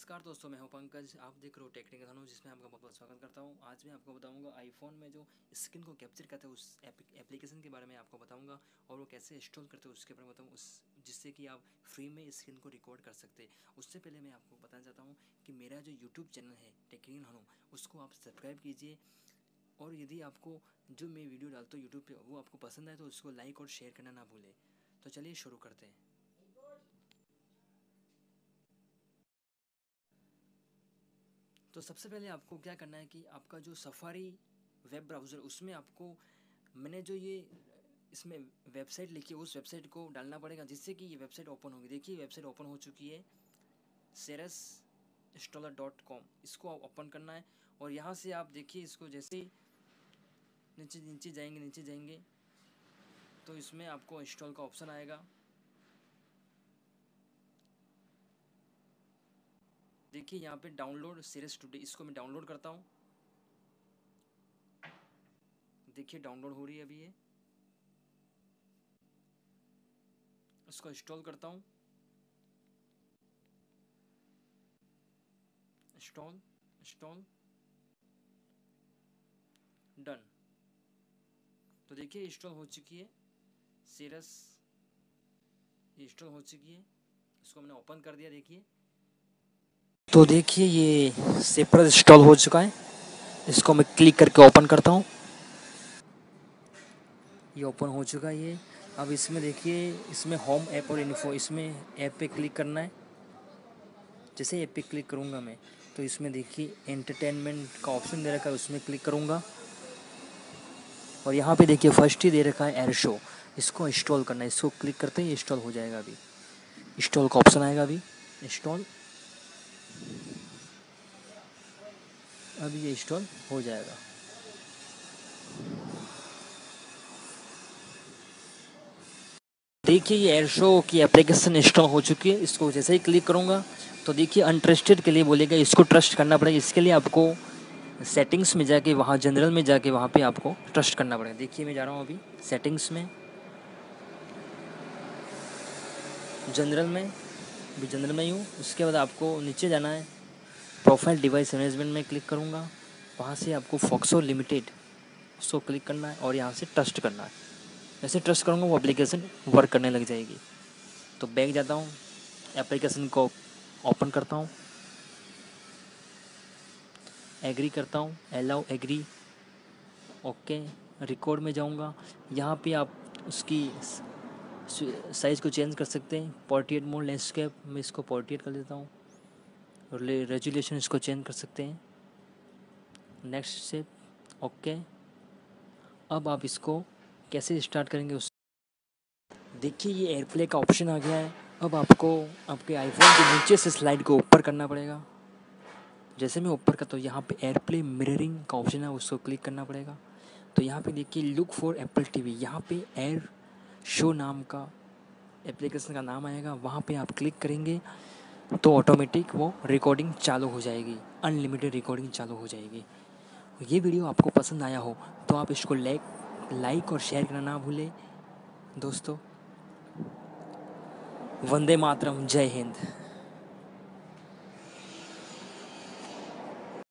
नमस्कार दोस्तों, मैं हूं पंकज। आप देख रहे हो टेक्निकल धनु, जिसमें आपका बहुत बहुत स्वागत करता हूं। आज मैं आपको बताऊंगा आईफोन में जो स्क्रीन को कैप्चर करते हैं उस एप्लीकेशन के बारे में आपको बताऊंगा, और वो कैसे इंस्टॉल करते हैं उसके बारे में बताऊँ, उस जिससे कि आप फ्री में स्क्रीन को रिकॉर्ड कर सकते हैं। उससे पहले मैं आपको बताना चाहता हूँ कि मेरा जो यूट्यूब चैनल है टेक्निकल धनु, उसको आप सब्सक्राइब कीजिए। और यदि आपको जो मैं वीडियो डालता हूँ यूट्यूब पर वो आपको पसंद आए तो उसको लाइक और शेयर करना ना भूलें। तो चलिए शुरू करते हैं। तो सबसे पहले आपको क्या करना है कि आपका जो सफारी वेब ब्राउज़र, उसमें आपको मैंने जो ये इसमें वेबसाइट लिखी है उस वेबसाइट को डालना पड़ेगा, जिससे कि ये वेबसाइट ओपन होगी। देखिए वेबसाइट ओपन हो चुकी है, serasInstaller.com। इसको ओपन करना है और यहाँ से आप देखिए, इसको जैसे ही नीचे नीचे जाएंगे तो इसमें आपको इंस्टॉल का ऑप्शन आएगा। देखिए यहाँ पे डाउनलोड सेरेस टुडे, इसको मैं डाउनलोड करता हूँ। देखिए डाउनलोड हो रही है अभी ये। इसको इंस्टॉल करता हूँ। Install done. तो देखिए इंस्टॉल हो चुकी है सेरस, ये इंस्टॉल हो चुकी है। इसको मैंने ओपन कर दिया। देखिए तो देखिए ये सेपरस इंस्टॉल हो चुका है। इसको मैं क्लिक करके ओपन करता हूँ। ये ओपन हो चुका है ये। अब इसमें देखिए, इसमें होम ऐप और इन्फो, इसमें ऐप पे क्लिक करना है। जैसे ऐप पे क्लिक करूँगा मैं तो इसमें देखिए एंटरटेनमेंट का ऑप्शन दे रखा है, उसमें क्लिक करूँगा। और यहाँ पे देखिए फर्स्ट ही दे रखा है एयर शो, इसको इंस्टॉल करना है। इसको क्लिक करते ही इंस्टॉल हो जाएगा। अभी इंस्टॉल का ऑप्शन आएगा। अभी इंस्टॉल, अभी ये इंस्टॉल हो जाएगा। देखिए ये एयर शो की एप्लीकेशन इंस्टॉल हो चुकी है। इसको जैसे ही क्लिक करूँगा तो देखिए अनट्रस्टेड के लिए बोलेगा, इसको ट्रस्ट करना पड़ेगा। इसके लिए आपको सेटिंग्स में जाके, वहाँ जनरल में जाके, वहाँ पे आपको ट्रस्ट करना पड़ेगा। देखिए मैं जा रहा हूँ अभी सेटिंग्स में, जनरल में, अभी जनरल में ही हूँ। उसके बाद आपको नीचे जाना है, प्रोफाइल डिवाइस मैनेजमेंट में क्लिक करूँगा। वहाँ से आपको फॉक्सो लिमिटेड, उसको क्लिक करना है और यहाँ से ट्रस्ट करना है। जैसे ट्रस्ट करूँगा वो एप्लीकेशन वर्क करने लग जाएगी। तो बैक जाता हूँ, एप्लीकेशन को ओपन करता हूँ, एग्री करता हूँ, अलाउ एग्री, ओके। रिकॉर्ड में जाऊँगा। यहाँ पे आप उसकी साइज़ को चेंज कर सकते हैं। पोर्ट्रेट मोड, लैंडस्केप में इसको पोर्ट्रेट कर देता हूँ। और रेजोल्यूशन इसको चेंज कर सकते हैं। नेक्स्ट से ओके। अब आप इसको कैसे स्टार्ट करेंगे उस, देखिए ये एयरप्ले का ऑप्शन आ गया है। अब आपको आपके आईफोन के नीचे से स्लाइड को ऊपर करना पड़ेगा। जैसे मैं ऊपर करता हूँ, यहाँ पे एयरप्ले मिररिंग का ऑप्शन है, उसको क्लिक करना पड़ेगा। तो यहाँ पे देखिए लुक फॉर एप्पल टीवी, यहाँ पे एयर शो नाम का एप्लीकेशन का नाम आएगा। वहाँ पे आप क्लिक करेंगे तो ऑटोमेटिक वो रिकॉर्डिंग चालू हो जाएगी, अनलिमिटेड रिकॉर्डिंग चालू हो जाएगी। ये वीडियो आपको पसंद आया हो तो आप इसको लाइक और शेयर करना ना भूलें दोस्तों। वंदे मातरम, जय हिंद।